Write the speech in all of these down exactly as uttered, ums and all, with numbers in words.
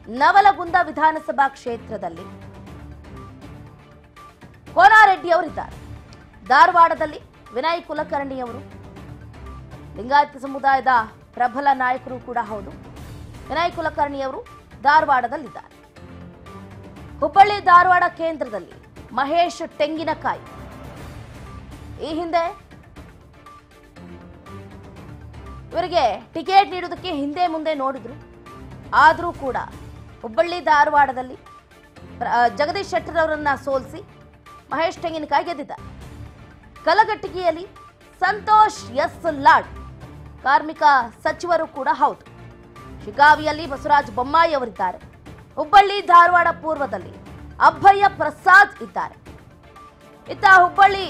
ನವಲಗುಂದ ವಿಧಾನಸಭಾ ಕ್ಷೇತ್ರದಲ್ಲಿ ಕೋನಾರೆಡ್ಡಿ ಅವರಿದ್ದಾರೆ. ಧಾರವಾಡದಲ್ಲಿ ವಿನಯ್ ಕುಲಕರ್ಣಿ ಅವರು ಲಿಂಗಾಯತ ಸಮುದಾಯದ ಪ್ರಬಲ ನಾಯಕರು ಕೂಡ ಹೌದು. ವಿನಯ್ ಕುಲಕರ್ಣಿ ಅವರು ಧಾರವಾಡದಲ್ಲಿದ್ದಾರೆ. ಹುಬ್ಬಳ್ಳಿ ಧಾರವಾಡ ಕೇಂದ್ರದಲ್ಲಿ ಮಹೇಶ್ ತೆಂಗಿನಕಾಯಿ. ಈ ಹಿಂದೆ ಇವರಿಗೆ ಟಿಕೆಟ್ ನೀಡುವುದಕ್ಕೆ ಹಿಂದೆ ಮುಂದೆ ನೋಡಿದ್ರು. ಆದರೂ ಕೂಡ ಹುಬ್ಬಳ್ಳಿ ಧಾರವಾಡದಲ್ಲಿ ಜಗದೀಶ್ ಶೆಟ್ಟರ್ ಅವರನ್ನ ಸೋಲಿಸಿ ಮಹೇಶ್ ತೆಂಗಿನಕಾಯಿ ಗೆದ್ದಿದ್ದಾರೆ. ಕಲಘಟಗಿಯಲ್ಲಿ ಸಂತೋಷ್ ಎಸ್ ಲಾಡ್ ಕಾರ್ಮಿಕ ಸಚಿವರು ಕೂಡ ಹೌದು. ಶಿಗಾವಿಯಲ್ಲಿ ಬಸವರಾಜ ಬೊಮ್ಮಾಯಿ ಅವರಿದ್ದಾರೆ. ಹುಬ್ಬಳ್ಳಿ ಧಾರವಾಡ ಪೂರ್ವದಲ್ಲಿ ಅಭಯ ಪ್ರಸಾದ್ ಇದ್ದಾರೆ. ಇತ್ತ ಹುಬ್ಬಳ್ಳಿ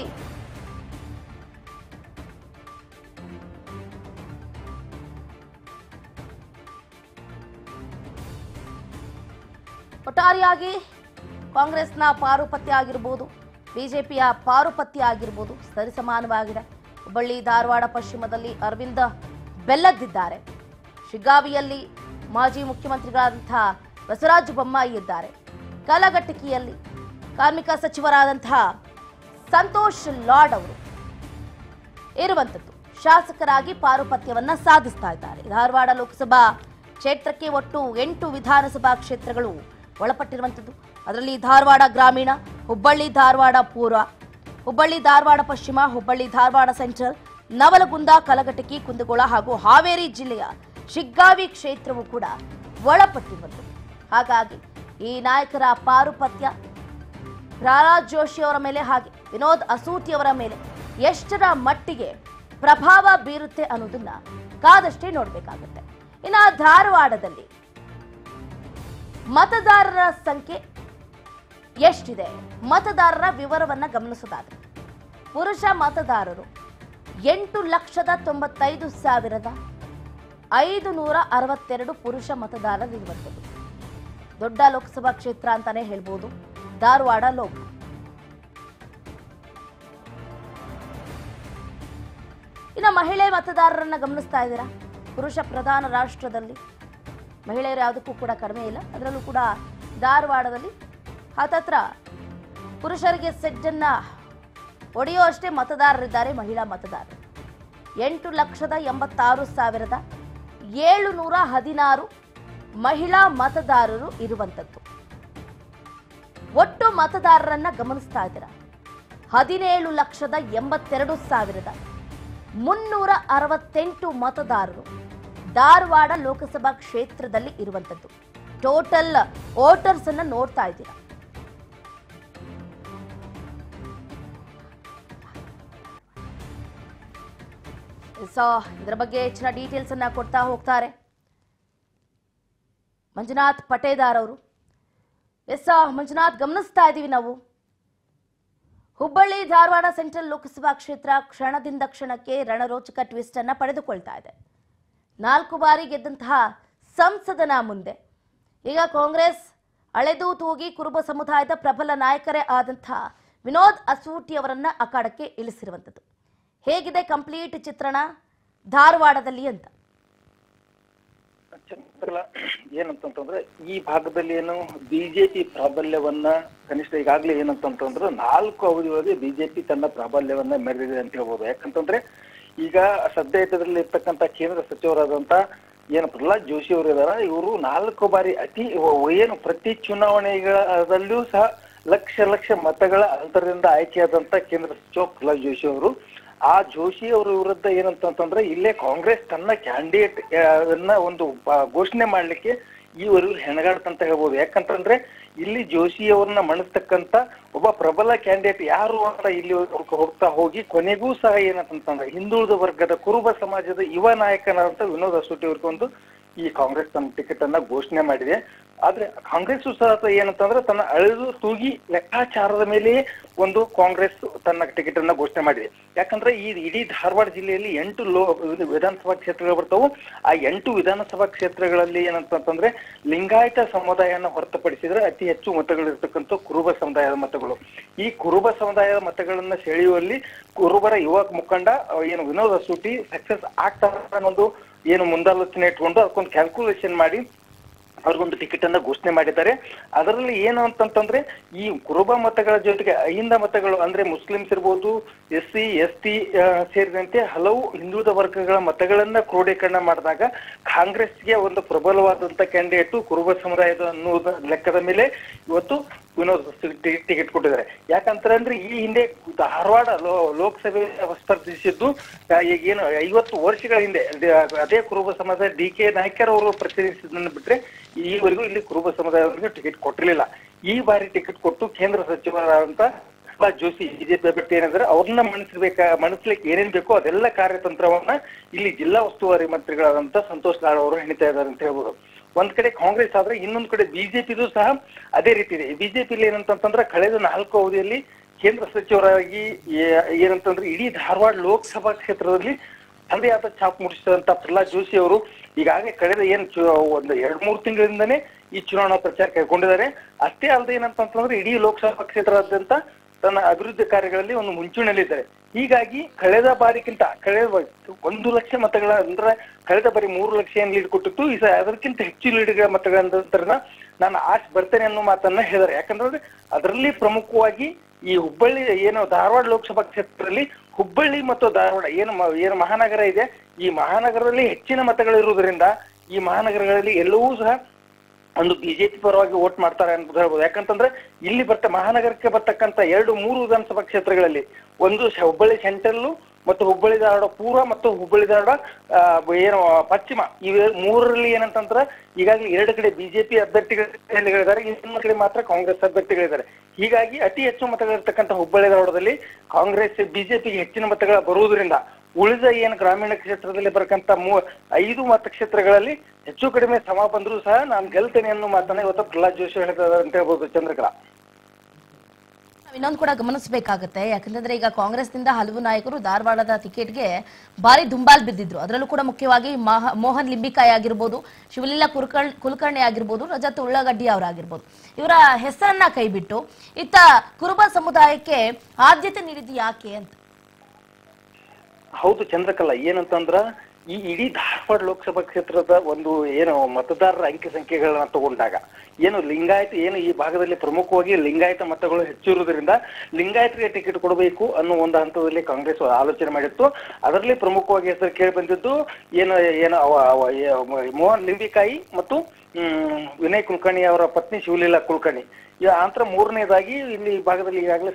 ಒಟ್ಟಾರೆಯಾಗಿ ಕಾಂಗ್ರೆಸ್ನ ಪಾರುಪತ್ಯ ಆಗಿರಬಹುದು, ಬಿಜೆಪಿಯ ಪಾರುಪತ್ಯ ಆಗಿರಬಹುದು, ಸರಿಸಮಾನವಾಗಿದೆ. ಹುಬ್ಬಳ್ಳಿ ಧಾರವಾಡ ಪಶ್ಚಿಮದಲ್ಲಿ ಅರವಿಂದ ಬೆಲ್ಲದ್ದಿದ್ದಾರೆ. ಶಿಗ್ಗಾವಿಯಲ್ಲಿ ಮಾಜಿ ಮುಖ್ಯಮಂತ್ರಿಗಳಾದಂತಹ ಬಸವರಾಜ ಬೊಮ್ಮಾಯಿ ಇದ್ದಾರೆ. ಕಲಘಟಗಿಯಲ್ಲಿ ಕಾರ್ಮಿಕ ಸಚಿವರಾದಂತಹ ಸಂತೋಷ್ ಲಾಡ್ ಅವರು ಇರುವಂಥದ್ದು ಶಾಸಕರಾಗಿ ಪಾರುಪತ್ಯವನ್ನ ಸಾಧಿಸ್ತಾ ಇದ್ದಾರೆ. ಧಾರವಾಡ ಲೋಕಸಭಾ ಕ್ಷೇತ್ರಕ್ಕೆ ಒಟ್ಟು ಎಂಟು ವಿಧಾನಸಭಾ ಕ್ಷೇತ್ರಗಳು ಒಳಪಟ್ಟಿರುವಂಥದ್ದು. ಅದರಲ್ಲಿ ಧಾರವಾಡ ಗ್ರಾಮೀಣ, ಹುಬ್ಬಳ್ಳಿ ಧಾರವಾಡ ಪೂರ್ವ, ಹುಬ್ಬಳ್ಳಿ ಧಾರವಾಡ ಪಶ್ಚಿಮ, ಹುಬ್ಬಳ್ಳಿ ಧಾರವಾಡ ಸೆಂಟ್ರಲ್, ನವಲಗುಂದ, ಕಲಘಟಗಿ, ಕುಂದಗೋಳ ಹಾಗೂ ಹಾವೇರಿ ಜಿಲ್ಲೆಯ ಶಿಗ್ಗಾವಿ ಕ್ಷೇತ್ರವೂ ಕೂಡ ಒಳಪಟ್ಟಿರುವಂಥದ್ದು. ಹಾಗಾಗಿ ಈ ನಾಯಕರ ಪಾರುಪತ್ಯ ಪ್ರಹ್ಲಾದ್ ಜೋಶಿ ಅವರ ಮೇಲೆ ಹಾಗೆ ವಿನೋದ್ ಅಸೂಟಿ ಅವರ ಮೇಲೆ ಎಷ್ಟರ ಮಟ್ಟಿಗೆ ಪ್ರಭಾವ ಬೀರುತ್ತೆ ಅನ್ನೋದನ್ನ ಕಾದಷ್ಟೇ ನೋಡಬೇಕಾಗುತ್ತೆ. ಇನ್ನು ಧಾರವಾಡದಲ್ಲಿ ಮತದಾರರ ಸಂಖ್ಯೆ ಎಷ್ಟಿದೆ? ಮತದಾರರ ವಿವರವನ್ನ ಗಮನಿಸೋದಾದ್ರೆ ಪುರುಷ ಮತದಾರರು ಎಂಟು ಲಕ್ಷದ ತೊಂಬತ್ತೈದು ಸಾವಿರದ ಐದು ನೂರ ಅರವತ್ತೆರಡು ಪುರುಷ ಮತದಾರರಿರುವಂಥದ್ದು. ದೊಡ್ಡ ಲೋಕಸಭಾ ಕ್ಷೇತ್ರ ಅಂತಾನೆ ಹೇಳ್ಬೋದು ಧಾರವಾಡ ಲೋಕ. ಇನ್ನು ಮಹಿಳೆ ಮತದಾರರನ್ನ ಗಮನಿಸ್ತಾ ಇದ್ದೀರಾ? ಪುರುಷ ಪ್ರಧಾನ ರಾಷ್ಟ್ರದಲ್ಲಿ ಮಹಿಳೆಯರು ಯಾವುದಕ್ಕೂ ಕೂಡ ಕಡಿಮೆ ಇಲ್ಲ. ಅದರಲ್ಲೂ ಕೂಡ ಧಾರವಾಡದಲ್ಲಿ ಹತ್ತತ್ರ ಪುರುಷರಿಗೆ ಸೆಡ್ಡನ್ನ ಒಡೆಯೋ ಅಷ್ಟೇ ಮತದಾರರಿದ್ದಾರೆ ಮಹಿಳಾ ಮತದಾರರು. ಎಂಟು ಲಕ್ಷದ ಎಂಬತ್ತಾರು ಸಾವಿರದ ಏಳು ನೂರ ಹದಿನಾರು ಮಹಿಳಾ ಮತದಾರರು ಇರುವಂಥದ್ದು. ಒಟ್ಟು ಮತದಾರರನ್ನ ಗಮನಿಸ್ತಾ ಇದ್ದೀರಾ? ಹದಿನೇಳು ಲಕ್ಷದ ಎಂಬತ್ತೆರಡು ಸಾವಿರದ ಮುನ್ನೂರ ಅರವತ್ತೆಂಟು ಮತದಾರರು ಧಾರವಾಡ ಲೋಕಸಭಾ ಕ್ಷೇತ್ರದಲ್ಲಿ ಇರುವಂಥದ್ದು. ಟೋಟಲ್ ವೋಟರ್ಸ್ ಅನ್ನ ನೋಡ್ತಾ ಇದ್ದೀರಾ? ಸೊ ಇದರ ಬಗ್ಗೆ ಹೆಚ್ಚಿನ ಡೀಟೇಲ್ಸ್ ಅನ್ನ ಕೊಡ್ತಾ ಹೋಗ್ತಾರೆ ಮಂಜುನಾಥ್ ಪಟೇದಾರ್ ಅವರು. ಎಸ್ ಮಂಜುನಾಥ್, ಗಮನಿಸ್ತಾ ಇದ್ದೀವಿ ನಾವು ಹುಬ್ಬಳ್ಳಿ ಧಾರವಾಡ ಸೆಂಟ್ರಲ್ ಲೋಕಸಭಾ ಕ್ಷೇತ್ರ ಕ್ಷಣದಿಂದ ಕ್ಷಣಕ್ಕೆ ರಣರೋಚಕ ಟ್ವಿಸ್ಟ್ ಅನ್ನ ಪಡೆದುಕೊಳ್ತಾ ಇದೆ. ನಾಲ್ಕು ಬಾರಿ ಗೆದ್ದಂತಹ ಸಂಸದನ ಮುಂದೆ ಈಗ ಕಾಂಗ್ರೆಸ್ ಅಳೆದು ತೂಗಿ ಕುರುಬ ಸಮುದಾಯದ ಪ್ರಬಲ ನಾಯಕರೇ ಆದಂತಹ ವಿನೋದ್ ಅಸೂಟಿ ಅವರನ್ನ ಅಖಾಡಕ್ಕೆ ಇಳಿಸಿರುವಂಥದ್ದು. ಹೇಗಿದೆ ಕಂಪ್ಲೀಟ್ ಚಿತ್ರಣ ಧಾರವಾಡದಲ್ಲಿ ಅಂತ? ಏನಂತಂದ್ರೆ ಈ ಭಾಗದಲ್ಲಿ ಏನು ಬಿಜೆಪಿ ಪ್ರಾಬಲ್ಯವನ್ನ ಕನಿಷ್ಠ ಈಗಾಗಲೇ ಏನಂತಂತಂದ್ರೆ ನಾಲ್ಕು ಅವಧಿಯೊಳಗೆ ಬಿಜೆಪಿ ತನ್ನ ಪ್ರಾಬಲ್ಯವನ್ನ ಮೆರೆದಿದೆ ಅಂತ ಹೇಳ್ಬೋದು. ಯಾಕಂತಂದ್ರೆ ಈಗ ಸದ್ಯ ಇದರಲ್ಲಿ ಇರ್ತಕ್ಕಂಥ ಕೇಂದ್ರ ಸಚಿವರಾದಂತ ಏನು ಪ್ರಹ್ಲಾದ್ ಜೋಶಿ ಅವರು ಇದಾರ, ಇವರು ನಾಲ್ಕು ಬಾರಿ ಅತಿ ಏನು ಪ್ರತಿ ಚುನಾವಣೆಗಳಲ್ಲೂ ಸಹ ಲಕ್ಷ ಲಕ್ಷ ಮತಗಳ ಅಂತರದಿಂದ ಆಯ್ಕೆಯಾದಂತ ಕೇಂದ್ರ ಸಚಿವ ಪ್ರಹ್ಲಾದ್ ಜೋಶಿ ಅವರು. ಆ ಜೋಶಿ ಅವರ ವಿರುದ್ಧ ಏನಂತಂತಂದ್ರೆ ಇಲ್ಲೇ ಕಾಂಗ್ರೆಸ್ ತನ್ನ ಕ್ಯಾಂಡಿಡೇಟ್ ಅನ್ನ ಒಂದು ಘೋಷಣೆ ಮಾಡ್ಲಿಕ್ಕೆ ಈವರೆಗೂ ಹೆಣಗಾಡ್ತಂತ ಹೇಳ್ಬೋದು. ಯಾಕಂತಂದ್ರೆ ಇಲ್ಲಿ ಜೋಶಿ ಅವ್ರನ್ನ ಮಣಿಸ್ತಕ್ಕಂತ ಒಬ್ಬ ಪ್ರಬಲ ಕ್ಯಾಂಡಿಡೇಟ್ ಯಾರು ಅಂತ ಇಲ್ಲಿ ಹೋಗ್ತಾ ಹೋಗಿ ಕೊನೆಗೂ ಸಹ ಏನಂತಂದ್ರೆ ಹಿಂದುಳಿದ ವರ್ಗದ ಕುರುಬ ಸಮಾಜದ ಯುವ ನಾಯಕನಾದಂತ ವಿನೋದ್ ಅಸೂಟಿ ಅವ್ರಿಗೊಂದು ಈ ಕಾಂಗ್ರೆಸ್ ತನ್ನ ಟಿಕೆಟ್ ಅನ್ನ ಘೋಷಣೆ ಮಾಡಿದೆ. ಆದ್ರೆ ಕಾಂಗ್ರೆಸ್ ಸಹ ಏನಂತಂದ್ರೆ ತನ್ನ ಅಳೆದು ತೂಗಿ ಲೆಕ್ಕಾಚಾರದ ಮೇಲೆಯೇ ಒಂದು ಕಾಂಗ್ರೆಸ್ ತನ್ನ ಟಿಕೆಟ್ ಅನ್ನ ಘೋಷಣೆ ಮಾಡಿದೆ. ಯಾಕಂದ್ರೆ ಈ ಇಡೀ ಧಾರವಾಡ ಜಿಲ್ಲೆಯಲ್ಲಿ ಎಂಟು ಲೋ ವಿಧಾನಸಭಾ ಕ್ಷೇತ್ರಗಳು ಬರ್ತಾವು. ಆ ಎಂಟು ವಿಧಾನಸಭಾ ಕ್ಷೇತ್ರಗಳಲ್ಲಿ ಏನಂತಂದ್ರೆ ಲಿಂಗಾಯತ ಸಮುದಾಯನ ಹೊರತುಪಡಿಸಿದ್ರೆ ಅತಿ ಹೆಚ್ಚು ಮತಗಳಿರ್ತಕ್ಕಂಥ ಕುರುಬ ಸಮುದಾಯದ ಮತಗಳು. ಈ ಕುರುಬ ಸಮುದಾಯದ ಮತಗಳನ್ನ ಸೆಳೆಯುವಲ್ಲಿ ಕುರುಬರ ಯುವ ಮುಖಂಡ ಏನು ವಿನೋದ್ ಅಸೂಟಿ ಸಕ್ಸಸ್ ಆಗ್ತಾರೆ ಅನ್ನೋದು ಏನು ಮುಂದಾಲೋಚನೆ ಇಟ್ಕೊಂಡು ಅದಕ್ಕೊಂದು ಕ್ಯಾಲ್ಕುಲೇಷನ್ ಮಾಡಿ ಅವ್ರಿಗೊಂದು ಟಿಕೆಟ್ ಅನ್ನ ಘೋಷಣೆ ಮಾಡಿದ್ದಾರೆ. ಅದರಲ್ಲಿ ಏನು ಅಂತಂತಂದ್ರೆ ಈ ಕುರುಬ ಮತಗಳ ಜೊತೆಗೆ ಅಹಿಂದ ಮತಗಳು ಅಂದ್ರೆ ಮುಸ್ಲಿಮ್ಸ್ ಇರ್ಬೋದು, ಎಸ್ ಸಿ ಎಸ್ ಟಿ ಸೇರಿದಂತೆ ಹಲವು ಹಿಂದುಳಿದ ವರ್ಗಗಳ ಮತಗಳನ್ನ ಕ್ರೋಢೀಕರಣ ಮಾಡಿದಾಗ ಕಾಂಗ್ರೆಸ್ಗೆ ಒಂದು ಪ್ರಬಲವಾದಂತ ಕ್ಯಾಂಡಿಡೇಟ್ ಕುರುಬ ಸಮುದಾಯದ ಅನ್ನುವುದ ಲೆಕ್ಕದ ಮೇಲೆ ಇವತ್ತು ವಿನೋದ್ ಟಿಕೆಟ್ ಕೊಟ್ಟಿದ್ದಾರೆ. ಯಾಕಂತಾರೆ ಅಂದ್ರೆ ಈ ಹಿಂದೆ ಧಾರವಾಡ ಲೋ ಲೋಕಸಭೆ ಸ್ಪರ್ಧಿಸಿದ್ದು ಈಗ ಏನು ಐವತ್ತು ವರ್ಷಗಳ ಹಿಂದೆ ಅದೇ ಕುರುಬ ಸಮುದಾಯ ಡಿ ಕೆ ನಾಯ್ಕರ್ ಅವರು ಪ್ರತಿನಿಧಿಸಿದ್ದನ್ನು ಬಿಟ್ರೆ ಈವರೆಗೂ ಇಲ್ಲಿ ಕುರುಬ ಸಮುದಾಯವರಿಗೆ ಟಿಕೆಟ್ ಕೊಟ್ಟಿರಲಿಲ್ಲ. ಈ ಬಾರಿ ಟಿಕೆಟ್ ಕೊಟ್ಟು ಕೇಂದ್ರ ಸಚಿವರಾದಂತ ಪ್ರಹ್ಲಾದ್ ಜೋಶಿ ಬಿಜೆಪಿ ಅಭ್ಯರ್ಥಿ ಏನಾದ್ರೆ ಅವ್ರನ್ನ ಮಣಿಸ್ಬೇಕ ಮಣಿಸ್ಲಿಕ್ಕೆ ಏನೇನ್ ಬೇಕೋ ಅದೆಲ್ಲ ಕಾರ್ಯತಂತ್ರವನ್ನ ಇಲ್ಲಿ ಜಿಲ್ಲಾ ಉಸ್ತುವಾರಿ ಮಂತ್ರಿಗಳಾದಂತ ಸಂತೋಷ್ ಲಾಡ್ ಅವರು ಹೆಣಿತಾ ಇದ್ದಾರೆ ಅಂತ ಹೇಳ್ಬೋದು. ಒಂದ್ ಕಡೆ ಕಾಂಗ್ರೆಸ್ ಆದ್ರೆ ಇನ್ನೊಂದ್ ಕಡೆ ಬಿಜೆಪಿದು ಸಹ ಅದೇ ರೀತಿ ಇದೆ. ಬಿಜೆಪಿಲಿ ಏನಂತಂದ್ರೆ ಕಳೆದ ನಾಲ್ಕು ಅವಧಿಯಲ್ಲಿ ಕೇಂದ್ರ ಸಚಿವರಾಗಿ ಏನಂತಂದ್ರೆ ಇಡೀ ಧಾರವಾಡ ಲೋಕಸಭಾ ಕ್ಷೇತ್ರದಲ್ಲಿ ತಂದೆ ಆದ ಛಾಪ್ ಮೂಡಿಸಿದಂತ ಪ್ರಹ್ಲಾದ್ ಜೋಶಿ ಅವರು ಈಗಾಗಲೇ ಕಳೆದ ಏನ್ ಒಂದು ಎರಡ್ ಮೂರು ತಿಂಗಳಿಂದನೇ ಈ ಚುನಾವಣಾ ಪ್ರಚಾರ ಕೈಗೊಂಡಿದ್ದಾರೆ. ಅಷ್ಟೇ ಅಲ್ಲದೆ ಏನಂತಂದ್ರೆ ಇಡೀ ಲೋಕಸಭಾ ಕ್ಷೇತ್ರದಾದ್ಯಂತ ತನ್ನ ಅಭಿವೃದ್ಧಿ ಕಾರ್ಯಗಳಲ್ಲಿ ಒಂದು ಮುಂಚೂಣಿಯಲ್ಲಿದ್ದಾರೆ. ಹೀಗಾಗಿ ಕಳೆದ ಬಾರಿಗಿಂತ ಕಳೆದ ಒಂದು ಲಕ್ಷ ಮತಗಳ ಅಂದ್ರೆ ಕಳೆದ ಬಾರಿ ಮೂರು ಲಕ್ಷ ಏನ್ ಲೀಡ್ ಕೊಟ್ಟಿತ್ತು, ಈ ಅದಕ್ಕಿಂತ ಹೆಚ್ಚು ಲೀಡ್ಗಳ ಮತಗಳ ನಂತರ ನಾನು ಆಶ್ ಬರ್ತೇನೆ ಅನ್ನೋ ಮಾತನ್ನ ಹೇಳಿದ್ದಾರೆ. ಯಾಕಂದ್ರೆ ಅದರಲ್ಲಿ ಪ್ರಮುಖವಾಗಿ ಈ ಹುಬ್ಬಳ್ಳಿ ಏನು ಧಾರವಾಡ ಲೋಕಸಭಾ ಕ್ಷೇತ್ರದಲ್ಲಿ ಹುಬ್ಬಳ್ಳಿ ಮತ್ತು ಧಾರವಾಡ ಏನು ಏನು ಮಹಾನಗರ ಇದೆ, ಈ ಮಹಾನಗರದಲ್ಲಿ ಹೆಚ್ಚಿನ ಮತಗಳಿರುವುದರಿಂದ ಈ ಮಹಾನಗರಗಳಲ್ಲಿ ಎಲ್ಲವೂ ಸಹ ಒಂದು ಬಿಜೆಪಿ ಪರವಾಗಿ ವೋಟ್ ಮಾಡ್ತಾರೆ ಅಂತ ಹೇಳ್ಬೋದು. ಯಾಕಂತಂದ್ರೆ ಇಲ್ಲಿ ಬರ್ತ ಮಹಾನಗರಕ್ಕೆ ಬರ್ತಕ್ಕಂಥ ಎರಡು ಮೂರು ವಿಧಾನಸಭಾ ಕ್ಷೇತ್ರಗಳಲ್ಲಿ ಒಂದು ಹುಬ್ಬಳ್ಳಿ ಸೆಂಟ್ರಲ್ಲು ಮತ್ತು ಹುಬ್ಬಳ್ಳಿ ಧಾರವಾಡ ಪೂರ್ವ ಮತ್ತು ಹುಬ್ಬಳ್ಳಿ ಧಾರವಾಡ ಏನು ಪಶ್ಚಿಮ ಇವೆ ಮೂರರಲ್ಲಿ ಏನಂತಂದ್ರೆ ಈಗಾಗಲೇ ಎರಡು ಕಡೆ ಬಿಜೆಪಿ ಅಭ್ಯರ್ಥಿಗಳಿದ್ದಾರೆ, ಇನ್ನೊಂದು ಕಡೆ ಮಾತ್ರ ಕಾಂಗ್ರೆಸ್ ಅಭ್ಯರ್ಥಿಗಳಿದ್ದಾರೆ. ಹೀಗಾಗಿ ಅತಿ ಹೆಚ್ಚು ಮತಗಳಿರ್ತಕ್ಕಂಥ ಹುಬ್ಬಳ್ಳಿ ಧಾರವಾಡದಲ್ಲಿ ಕಾಂಗ್ರೆಸ್ ಬಿಜೆಪಿಗೆ ಹೆಚ್ಚಿನ ಮತಗಳ ಬರುವುದರಿಂದ ಉಳಿದ ಏನು ಗ್ರಾಮೀಣ ಕ್ಷೇತ್ರದಲ್ಲಿ ಬರಕಂತ ಮೂ ಐದು ಮತಕ್ಷೇತ್ರಗಳಲ್ಲಿ ಹೆಚ್ಚು ಕಡಿಮೆ ಸಮ ಬಂದರೂ ಸಹ ನಾನು ಗೆಲ್ತೇನೆ ಅನ್ನೋ ಮಾತನ್ನ ಇವತ್ತು ಪ್ರಹ್ಲಾದ್ ಜೋಶಿ ಹೇಳ್ತಾರೆ ಅಂತ ಹೇಳ್ಬೋದು. ಚಂದ್ರಕಲಾ, ಇನ್ನೊಂದು ಕೂಡ ಗಮನಿಸಬೇಕಾಗತ್ತೆ. ಯಾಕಂತಂದ್ರೆ ಈಗ ಕಾಂಗ್ರೆಸ್ನಿಂದ ಹಲವು ನಾಯಕರು ಧಾರವಾಡದ ಟಿಕೆಟ್ಗೆ ಭಾರಿ ದುಂಬಾಲ್ ಬಿದ್ದಿದ್ರು. ಅದರಲ್ಲೂ ಕೂಡ ಮುಖ್ಯವಾಗಿ ಮೋಹನ್ ಲಿಂಬಿಕಾಯಿ ಆಗಿರ್ಬೋದು, ಶಿವಲೀಲಾ ಕುಲಕರ್ಣಿ ಕುಲಕರ್ಣಿ ಆಗಿರ್ಬೋದು, ರಜತ್ ಉಳ್ಳಾಗಡ್ಡಿ ಅವರಾಗಿರ್ಬೋದು, ಇವರ ಹೆಸರನ್ನ ಕೈಬಿಟ್ಟು ಇತ್ತ ಕುರುಬ ಸಮುದಾಯಕ್ಕೆ ಆದ್ಯತೆ ನೀಡಿದ್ದು ಯಾಕೆ ಅಂತ. ಹೌದು ಚಂದ್ರಕಲಾ, ಏನಂತಂದ್ರ ಈ ಇಡೀ ಧಾರವಾಡ ಲೋಕಸಭಾ ಕ್ಷೇತ್ರದ ಒಂದು ಏನು ಮತದಾರರ ಅಂಕಿ ಸಂಖ್ಯೆಗಳನ್ನ ತಗೊಂಡಾಗ ಏನು ಲಿಂಗಾಯತ ಏನು ಈ ಭಾಗದಲ್ಲಿ ಪ್ರಮುಖವಾಗಿ ಲಿಂಗಾಯತ ಮತಗಳು ಹೆಚ್ಚಿರುವುದರಿಂದ ಲಿಂಗಾಯತರಿಗೆ ಟಿಕೆಟ್ ಕೊಡಬೇಕು ಅನ್ನೋ ಒಂದು ಹಂತದಲ್ಲಿ ಕಾಂಗ್ರೆಸ್ ಆಲೋಚನೆ ಮಾಡಿತ್ತು. ಅದರಲ್ಲಿ ಪ್ರಮುಖವಾಗಿ ಹೆಸರು ಕೇಳಿ ಬಂದಿದ್ದು ಏನು ಏನು ಮೋಹನ್ ಲಿಂಬಿಕಾಯಿ ಮತ್ತು ಹ್ಮ್ ವಿನಯ್ ಕುಲಕರ್ಣಿ ಅವರ ಪತ್ನಿ ಶಿವಲೀಲಾ ಕುಲಕರ್ಣಿ. ಆಂತರ ಮೂರನೇದಾಗಿ ಇಲ್ಲಿ ಈ ಭಾಗದಲ್ಲಿ ಈಗಾಗಲೇ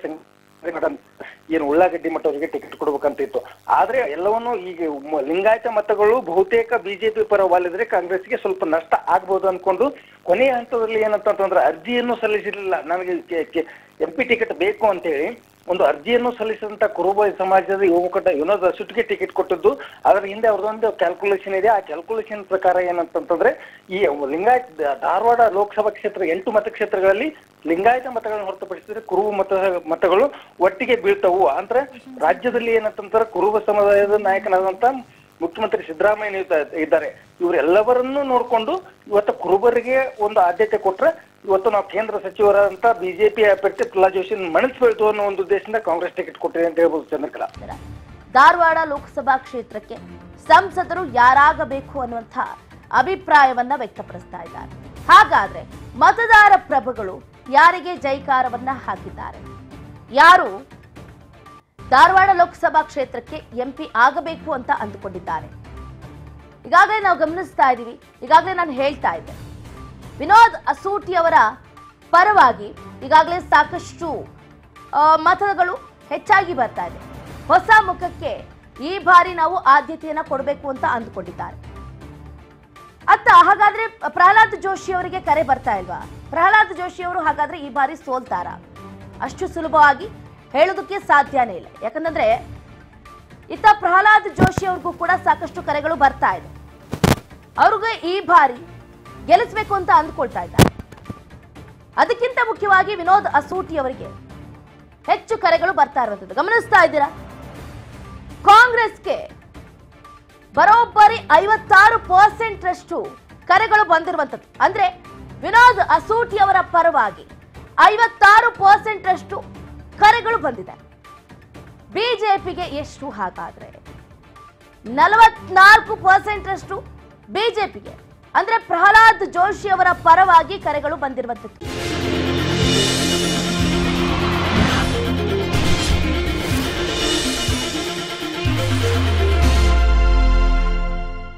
ಏನು ಉಳ್ಳಾಗಡ್ಡಿ ಮಠ ಅವರಿಗೆ ಟಿಕೆಟ್ ಕೊಡ್ಬೇಕಂತ ಇತ್ತು. ಆದ್ರೆ ಎಲ್ಲವನ್ನೂ ಈಗ ಲಿಂಗಾಯತ ಮತಗಳು ಬಹುತೇಕ ಬಿಜೆಪಿ ಪರ ವಾಲಿದ್ರೆ ಕಾಂಗ್ರೆಸ್ಗೆ ಸ್ವಲ್ಪ ನಷ್ಟ ಆಗ್ಬಹುದು ಅನ್ಕೊಂಡು ಕೊನೆಯ ಹಂತದಲ್ಲಿ ಏನಂತಂದ್ರೆ ಅರ್ಜಿಯನ್ನು ಸಲ್ಲಿಸಿರ್ಲಿಲ್ಲ, ನನಗೆ ಎಂ ಪಿ ಟಿಕೆಟ್ ಬೇಕು ಅಂತ ಹೇಳಿ ಒಂದು ಅರ್ಜಿಯನ್ನು ಸಲ್ಲಿಸಿದಂತ ಕುರುಬ ಸಮಾಜದ ಯುವ ಮುಖಂಡ ವಿನೋದ್ ಅಸೂಟ್ಗೆ ಟಿಕೆಟ್ ಕೊಟ್ಟದ್ದು. ಅದರ ಹಿಂದೆ ಅವ್ರದೊಂದು ಕ್ಯಾಲ್ಕುಲೇಷನ್ ಇದೆ. ಆ ಕ್ಯಾಲ್ಕುಲೇಷನ್ ಪ್ರಕಾರ ಏನಂತಂದ್ರೆ ಈ ಲಿಂಗಾಯತ ಧಾರವಾಡ ಲೋಕಸಭಾ ಕ್ಷೇತ್ರ ಎಂಟು ಮತಕ್ಷೇತ್ರಗಳಲ್ಲಿ ಲಿಂಗಾಯತ ಮತಗಳನ್ನು ಹೊರತುಪಡಿಸಿದ್ರೆ ಕುರುಬ ಮತ ಮತಗಳು ಒಟ್ಟಿಗೆ ಬೀಳ್ತವು. ಅಂದ್ರೆ ರಾಜ್ಯದಲ್ಲಿ ಏನಂತಂದ್ರೆ ಕುರುಬ ಸಮುದಾಯದ ನಾಯಕನಾದಂತ ಮುಖ್ಯಮಂತ್ರಿ ಸಿದ್ದರಾಮಯ್ಯ ಇದ್ದಾರೆ. ಇವರೆಲ್ಲವರನ್ನೂ ನೋಡ್ಕೊಂಡು ಇವತ್ತು ಕುರುಬರಿಗೆ ಒಂದು ಆದ್ಯತೆ ಕೊಟ್ರೆ ಇವತ್ತು ನಾವು ಕೇಂದ್ರ ಸಚಿವರಾದಂತ ಬಿಜೆಪಿ ಅಭ್ಯರ್ಥಿ ಪ್ರಹ್ಲಾದ್ ಜೋಶಿ ಮಣಿಸಬೇಕು ಅನ್ನೋ ಒಂದು ಉದ್ದೇಶದಿಂದ ಕಾಂಗ್ರೆಸ್ ಟಿಕೆಟ್ ಕೊಟ್ಟಿದೆ ಅಂತ ಹೇಳ್ಬೋದು. ಚಂದ್ರಕಲಾ, ಧಾರವಾಡ ಲೋಕಸಭಾ ಕ್ಷೇತ್ರಕ್ಕೆ ಸಂಸದರು ಯಾರಾಗಬೇಕು ಅನ್ನುವಂಥ ಅಭಿಪ್ರಾಯವನ್ನ ವ್ಯಕ್ತಪಡಿಸ್ತಾ ಇದ್ದಾರೆ. ಹಾಗಾದ್ರೆ ಮತದಾರ ಪ್ರಭುಗಳು ಯಾರಿಗೆ ಜೈಕಾರವನ್ನ ಹಾಕಿದ್ದಾರೆ? ಯಾರು ಧಾರವಾಡ ಲೋಕಸಭಾ ಕ್ಷೇತ್ರಕ್ಕೆ ಎಂಪಿ ಆಗಬೇಕು ಅಂತ ಅಂದುಕೊಂಡಿದ್ದಾರೆ? ಈಗಾಗಲೇ ನಾವು ಗಮನಿಸ್ತಾ ಇದ್ದೀವಿ, ಈಗಾಗಲೇ ನಾನು ಹೇಳ್ತಾ ಇದ್ದೆ, ವಿನೋದ್ ಅಸೂಟಿ ಅವರ ಪರವಾಗಿ ಈಗಾಗಲೇ ಸಾಕಷ್ಟು ಮತಗಳು ಹೆಚ್ಚಾಗಿ ಬರ್ತಾ ಇದೆ. ಹೊಸ ಮುಖಕ್ಕೆ ಈ ಬಾರಿ ನಾವು ಆದ್ಯತೆಯನ್ನ ಕೊಡಬೇಕು ಅಂತ ಅಂದುಕೊಂಡಿದ್ದಾರೆ. ಅತ್ತ ಹಾಗಾದ್ರೆ ಪ್ರಹ್ಲಾದ್ ಜೋಶಿ ಅವರಿಗೆ ಕರೆ ಬರ್ತಾ ಇಲ್ವಾ? ಪ್ರಹ್ಲಾದ್ ಜೋಶಿ ಅವರು ಹಾಗಾದ್ರೆ ಈ ಬಾರಿ ಸೋಲ್ತಾರ? ಅಷ್ಟು ಸುಲಭವಾಗಿ ಹೇಳೋದಕ್ಕೆ ಸಾಧ್ಯನೇ ಇಲ್ಲ. ಯಾಕಂದ್ರೆ ಇತ್ತ ಪ್ರಹ್ಲಾದ್ ಜೋಶಿ ಅವ್ರಿಗೂ ಕೂಡ ಸಾಕಷ್ಟು ಕರೆಗಳು ಬರ್ತಾ ಇದೆ. ಅವ್ರಿಗೆ ಈ ಬಾರಿ ಗೆಲ್ಲಿಸಬೇಕು ಅಂತ ಅಂದ್ಕೊಳ್ತಾ ಇದ್ದಾರೆ. ಅದಕ್ಕಿಂತ ಮುಖ್ಯವಾಗಿ ವಿನೋದ್ ಅಸೂಟಿ ಅವರಿಗೆ ಹೆಚ್ಚು ಕರೆಗಳು ಬರ್ತಾ ಇರುವಂತದ್ದು ಗಮನಿಸ್ತಾ ಇದ್ದೀರಾ. ಕಾಂಗ್ರೆಸ್ಗೆ ಬರೋಬ್ಬರಿ ಐವತ್ತಾರು ಪರ್ಸೆಂಟ್ ರಷ್ಟು ಕರೆಗಳು ಬಂದಿರುವಂತದ್ದು. ಅಂದ್ರೆ ವಿನೋದ್ ಅಸೂಟಿ ಅವರ ಪರವಾಗಿ ಐವತ್ತಾರು ಪರ್ಸೆಂಟ್ ರಷ್ಟು ಕರೆಗಳು ಬಂದಿದೆ. ಬಿಜೆಪಿಗೆ ಎಷ್ಟು? ಹಾಗಾದ್ರೆ ನಲವತ್ನಾಲ್ಕು ಪರ್ಸೆಂಟ್ ರಷ್ಟು ಬಿಜೆಪಿಗೆ, ಅಂದ್ರೆ ಪ್ರಹ್ಲಾದ್ ಜೋಶಿ ಅವರ ಪರವಾಗಿ ಕರೆಗಳು ಬಂದಿರುವಂತದ್ದು.